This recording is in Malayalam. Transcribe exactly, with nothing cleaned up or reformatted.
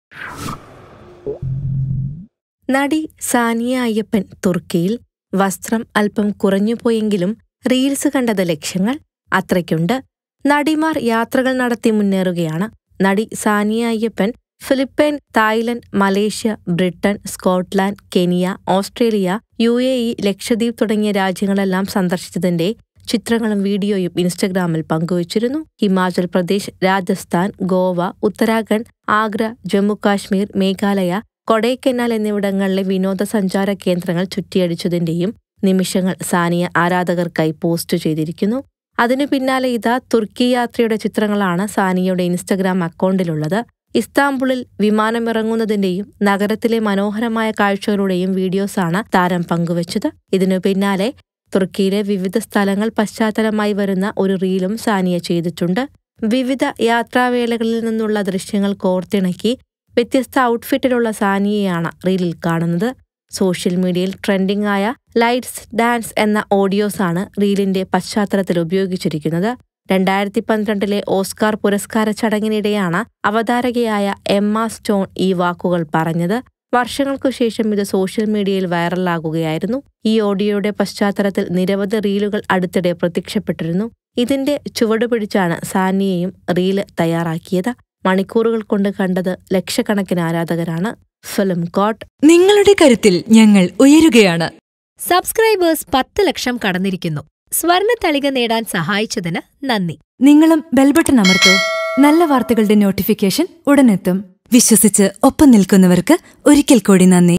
നടി സാനിയ അയ്യപ്പൻ തുർക്കിയിൽ. വസ്ത്രം അല്പം കുറഞ്ഞുപോയെങ്കിലും റീൽസ് കണ്ടത് ലക്ഷ്യങ്ങൾ അത്രയ്ക്കുണ്ട്. നടിമാർ യാത്രകൾ നടത്തി മുന്നേറുകയാണ്. നടി Saniya Iyappan Philippine, Thailand, Malaysia, Britain, Scotland, Kenya, Australia, U A E, Lakshadweep തുടങ്ങിയ രാജ്യങ്ങളെല്ലാം സന്ദർശിച്ചതിന്റെ ചിത്രങ്ങളും വീഡിയോയും ഇൻസ്റ്റഗ്രാമിൽ പങ്കുവച്ചിരുന്നു. ഹിമാചൽ പ്രദേശ്, രാജസ്ഥാൻ, ഗോവ, ഉത്തരാഖണ്ഡ്, ആഗ്ര, ജമ്മു കാശ്മീർ, മേഘാലയ, കൊടൈക്കനാൽ എന്നിവിടങ്ങളിലെ വിനോദസഞ്ചാര കേന്ദ്രങ്ങൾ ചുറ്റിയടിച്ചതിന്റെയും നിമിഷങ്ങൾ സാനിയ ആരാധകർക്കായി പോസ്റ്റ് ചെയ്തിരിക്കുന്നു. അതിനു പിന്നാലെ ഇതാ തുർക്കി യാത്രയുടെ ചിത്രങ്ങളാണ് സാനിയയുടെ ഇൻസ്റ്റഗ്രാം അക്കൗണ്ടിലുള്ളത്. ഇസ്താംബുളിൽ വിമാനമിറങ്ങുന്നതിന്റെയും നഗരത്തിലെ മനോഹരമായ കാഴ്ചകളുടെയും വീഡിയോസാണ് താരം പങ്കുവച്ചത്. ഇതിനു പിന്നാലെ തുർക്കിയിലെ വിവിധ സ്ഥലങ്ങൾ പശ്ചാത്തലമായി വരുന്ന ഒരു റീലും സാനിയ ചെയ്തിട്ടുണ്ട്. വിവിധ യാത്രാവേളകളിൽ നിന്നുള്ള ദൃശ്യങ്ങൾ കോർത്തിണക്കി വ്യത്യസ്ത ഔട്ട്ഫിറ്റിലുള്ള സാനിയയാണ് റീലിൽ കാണുന്നത്. സോഷ്യൽ മീഡിയയിൽ ട്രെൻഡിംഗ് ആയ ലൈറ്റ്സ് ഡാൻസ് എന്ന ഓഡിയോസാണ് റീലിന്റെ പശ്ചാത്തലത്തിൽ ഉപയോഗിച്ചിരിക്കുന്നത്. രണ്ടായിരത്തി പന്ത്രണ്ടിലെ ഓസ്കാർ പുരസ്കാര ചടങ്ങിനിടെയാണ് അവതാരകയായ എമ്മ സ്റ്റോൺ ഈ വാക്കുകൾ പറഞ്ഞത്. വർഷങ്ങൾക്കു ശേഷം ഇത് സോഷ്യൽ മീഡിയയിൽ വൈറലാകുകയായിരുന്നു. ഈ ഓഡിയോയുടെ പശ്ചാത്തലത്തിൽ നിരവധി റീലുകൾ അടുത്തിടെ പ്രത്യക്ഷപ്പെട്ടിരുന്നു. ഇതിന്റെ ചുവടുപിടിച്ചാണ് സാനിയയും റീല് തയ്യാറാക്കിയത്. മണിക്കൂറുകൾ കൊണ്ട് കണ്ടത് ലക്ഷക്കണക്കിന് ആരാധകരാണ്. Film coat. നിങ്ങളുടെ കരുത്തിൽ ഞങ്ങൾ ഉയരുകയാണ്. സബ്സ്ക്രൈബേഴ്സ് പത്ത് ലക്ഷം കടന്നിരിക്കുന്നു. സ്വർണ തളിക നേടാൻ സഹായിച്ചതിന് നന്ദി. നിങ്ങളും ബെൽബട്ടൺ അമർത്തോ. നല്ല വാർത്തകളുടെ നോട്ടിഫിക്കേഷൻ ഉടനെത്തും. വിശ്വസിച്ച് ഒപ്പം നിൽക്കുന്നവർക്ക് ഒരിക്കൽ കൂടി നന്ദി.